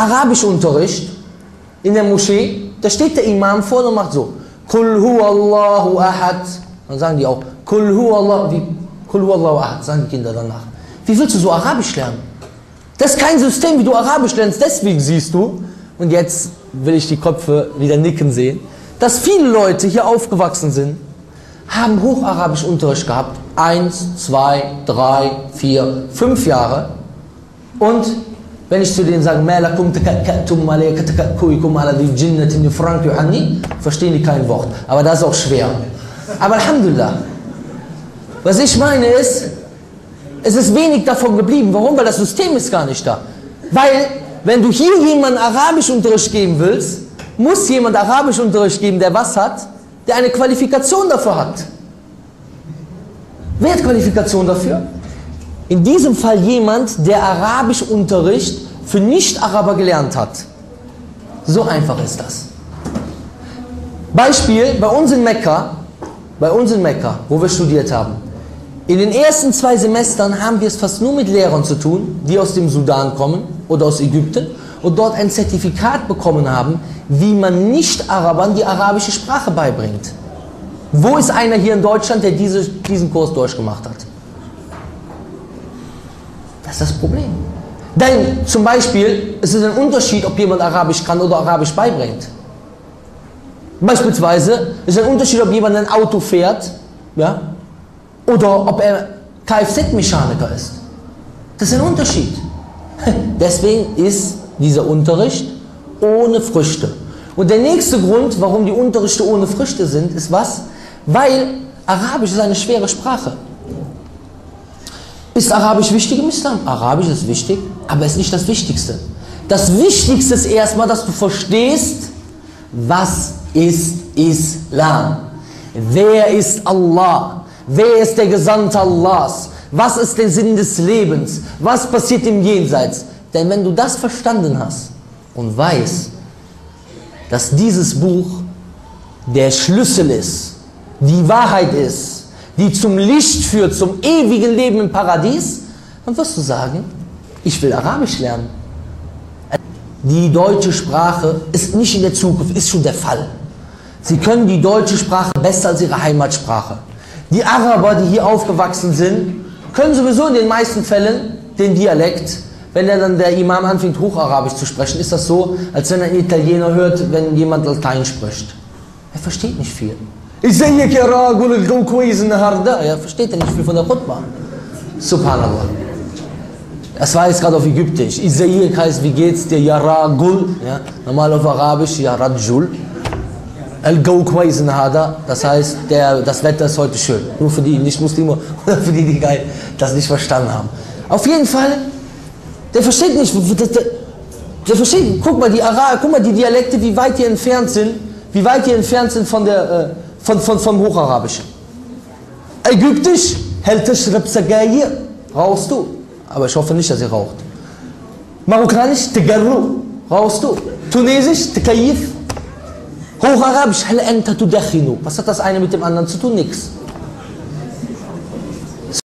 Arabischunterricht in der Moschee, da steht der Imam vorne und macht so, Kul huwallahu ahad. Dann sagen die auch, Kul huwallahu ahad, sagen die Kinder danach. Wie willst du so Arabisch lernen? Das ist kein System, wie du Arabisch lernst, deswegen siehst du, und jetzt will ich die Köpfe wieder nicken sehen, dass viele Leute hier aufgewachsen sind, haben Hocharabischunterricht gehabt, 1, 2, 3, 4, 5 Jahre, und wenn ich zu denen sage, verstehen die kein Wort. Aber das ist auch schwer. Aber Alhamdulillah. Was ich meine ist, es ist wenig davon geblieben. Warum? Weil das System ist gar nicht da. Weil, wenn du hier jemanden Arabischunterricht geben willst, muss jemand Arabischunterricht geben, der was hat? Der eine Qualifikation dafür hat. Wer hat Qualifikation dafür? In diesem Fall jemand, der Arabischunterricht für Nicht-Araber gelernt hat. So einfach ist das. Beispiel, bei uns in Mekka, wo wir studiert haben. In den ersten 2 Semestern haben wir es fast nur mit Lehrern zu tun, die aus dem Sudan kommen oder aus Ägypten und dort ein Zertifikat bekommen haben, wie man Nicht-Arabern die arabische Sprache beibringt. Wo ist einer hier in Deutschland, der diesen Kurs durchgemacht hat? Das ist das Problem. Denn zum Beispiel, es ist ein Unterschied, ob jemand Arabisch kann oder Arabisch beibringt. Beispielsweise ist ein Unterschied, ob jemand ein Auto fährt, ja, oder ob er Kfz-Mechaniker ist. Das ist ein Unterschied. Deswegen ist dieser Unterricht ohne Früchte. Und der nächste Grund, warum die Unterrichte ohne Früchte sind, ist was? Weil Arabisch ist eine schwere Sprache. Ist Arabisch wichtig im Islam? Arabisch ist wichtig, aber ist nicht das Wichtigste. Das Wichtigste ist erstmal, dass du verstehst, was ist Islam? Wer ist Allah? Wer ist der Gesandte Allahs? Was ist der Sinn des Lebens? Was passiert im Jenseits? Denn wenn du das verstanden hast und weißt, dass dieses Buch der Schlüssel ist, die Wahrheit ist, die zum Licht führt, zum ewigen Leben im Paradies, dann wirst du sagen, ich will Arabisch lernen. Die deutsche Sprache ist nicht in der Zukunft, ist schon der Fall. Sie können die deutsche Sprache besser als ihre Heimatsprache. Die Araber, die hier aufgewachsen sind, können sowieso in den meisten Fällen den Dialekt. Wenn dann der Imam anfängt, Hocharabisch zu sprechen, ist das so, als wenn ein Italiener hört, wenn jemand Latein spricht. Er versteht nicht viel. Er versteht ja nicht viel von der Khutbah. Subhanallah. Das war jetzt gerade auf Ägyptisch. Isaiah heißt, wie geht's dir? Ya Ragul. Ja, normal auf Arabisch, Ya Rajul. Das heißt, das Wetter ist heute schön. Nur für die Nicht-Muslime oder für die das nicht verstanden haben. Auf jeden Fall, der versteht nicht. Der versteht, guck mal, die Dialekte, wie weit die entfernt sind, vom Hocharabischen. Ägyptisch, rauchst du. Aber ich hoffe nicht, dass ihr raucht. Marokkanisch, rauchst du. Tunesisch, Hocharabsch, was hat das eine mit dem anderen zu tun? Nix.